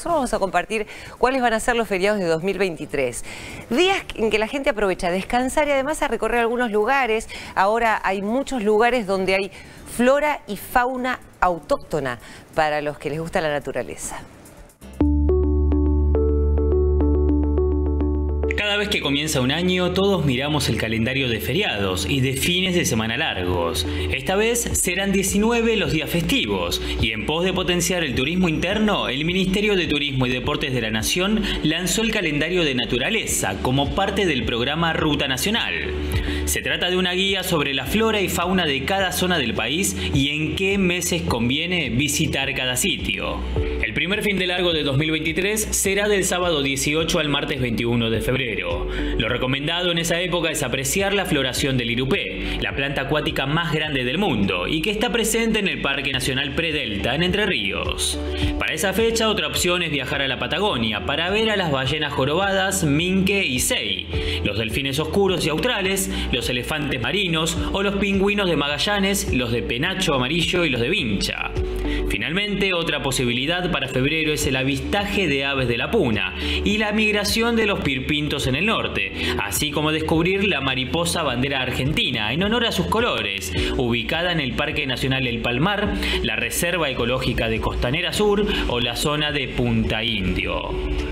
Nosotros vamos a compartir cuáles van a ser los feriados de 2023. Días en que la gente aprovecha a descansar y además a recorrer algunos lugares. Ahora hay muchos lugares donde hay flora y fauna autóctona para los que les gusta la naturaleza. Cada vez que comienza un año, todos miramos el calendario de feriados y de fines de semana largos. Esta vez serán 19 los días festivos y en pos de potenciar el turismo interno, el Ministerio de Turismo y Deportes de la Nación lanzó el calendario de naturaleza como parte del programa Ruta Nacional. Se trata de una guía sobre la flora y fauna de cada zona del país y en qué meses conviene visitar cada sitio. El primer fin de largo de 2023 será del sábado 18 al martes 21 de febrero. Lo recomendado en esa época es apreciar la floración del irupé, la planta acuática más grande del mundo y que está presente en el Parque Nacional Predelta en Entre Ríos. Para esa fecha, otra opción es viajar a la Patagonia para ver a las ballenas jorobadas, minke y sei, los delfines oscuros y australes, los elefantes marinos o los pingüinos de Magallanes, los de penacho amarillo y los de vincha. Finalmente, otra posibilidad para febrero es el avistaje de aves de la puna y la migración de los pirpintos en el norte, así como descubrir la mariposa bandera argentina en honor a sus colores, ubicada en el Parque Nacional El Palmar, la Reserva Ecológica de Costanera Sur o la zona de Punta Indio.